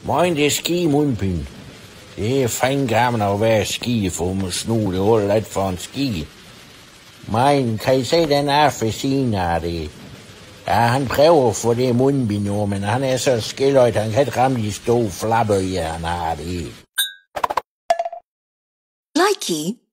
Moin, det er ski-mundbind. Det er fandme gammel at være ski, for man snu det hul lidt for en ski. Moin, kan I se den af ved siden af det? Ja, han prøver at få det mundbind nu, men han er så skilløjt, han kan ikke ramme de store flapper i, han har det. Likey